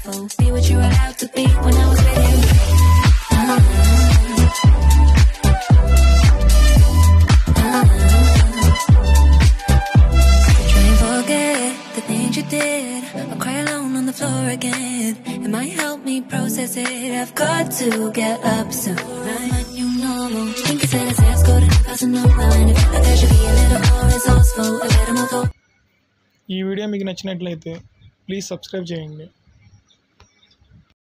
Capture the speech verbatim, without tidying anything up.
careful. Be what you're allowed to be when I was with you. Uh-huh. You did, I'll cry alone on the floor again. It might help me process it. I've got to get up soon. Right? You know, think it's as ass go to Casanova. And if there should be a little more resourceful, a little more. ఈ video మీకు నచ్చినట్లయితే please subscribe చేయండి.